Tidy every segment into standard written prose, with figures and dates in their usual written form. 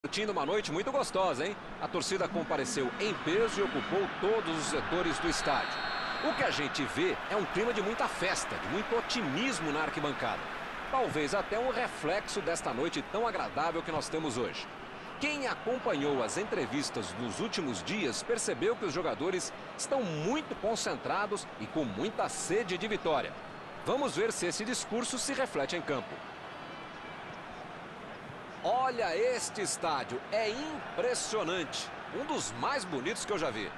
Curtindo uma noite muito gostosa, hein? A torcida compareceu em peso e ocupou todos os setores do estádio. O que a gente vê é um clima de muita festa, de muito otimismo na arquibancada. Talvez até um reflexo desta noite tão agradável que nós temos hoje. Quem acompanhou as entrevistas nos últimos dias percebeu que os jogadores estão muito concentrados e com muita sede de vitória. Vamos ver se esse discurso se reflete em campo. Olha este estádio, é impressionante. Um dos mais bonitos que eu já vi.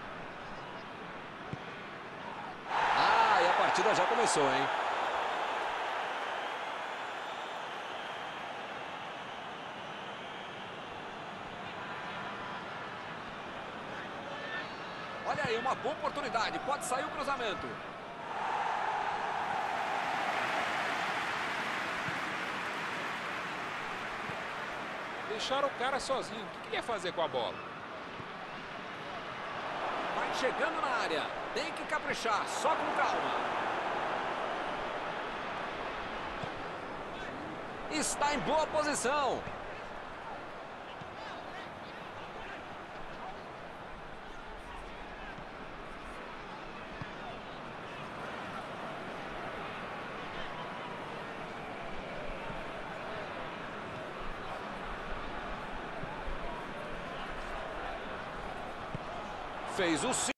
Ah, e a partida já começou, hein? Olha aí, uma boa oportunidade. Pode sair o cruzamento. Deixaram o cara sozinho. O que ele ia fazer com a bola? Vai chegando na área. Tem que caprichar, só com calma. Está em boa posição. Fez o